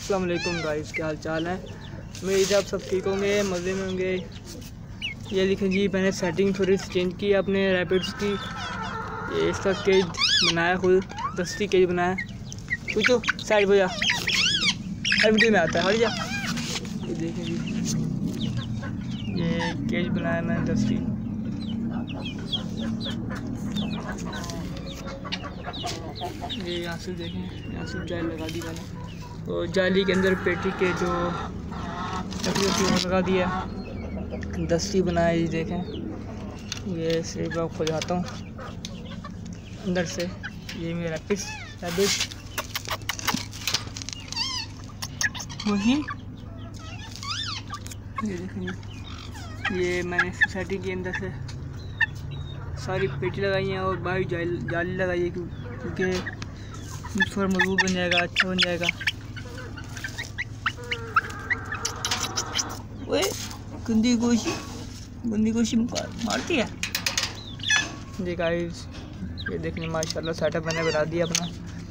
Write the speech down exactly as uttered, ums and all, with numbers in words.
अस्सलाम वालेकुम गाइस, क्या हाल चाल है। उम्मीद आप सब ठीक होंगे, मज़े में होंगे। ये लिखें जी, मैंने सेटिंग थोड़ी सी चेंज की अपने रैपिड्स की। ये इसका केज बनाया, खुद दस्ती केज बनाया। तू तो साइड हो जा, हर वीडियो में आता है, हट जा। ये देखें जी, ये केज बनाया मैंने दस्ती। ये यहाँ से देखें, यहाँ से जाली लगा दी मैंने, तो जाली के अंदर पेटी के जो लकड़ी होती है वो लगा दिया। दस्ती बनाया, ये देखें। ये सिर्फ आप खुजाता हूँ अंदर से। ये मेरा पिस रैबिट वही, ये देखें। ये मैंने सोसाइटी के अंदर से सारी पेटी लगाई है और बाहर जाली जाली लगाई है, क्योंकि थोड़ा मजबूत बन जाएगा, अच्छा बन जाएगा। ओए गंदी गोशी, गंदी गोशी मारती है। जी गाइस, ये देखने माशाल्लाह सेटअप मैंने बना दिया अपना।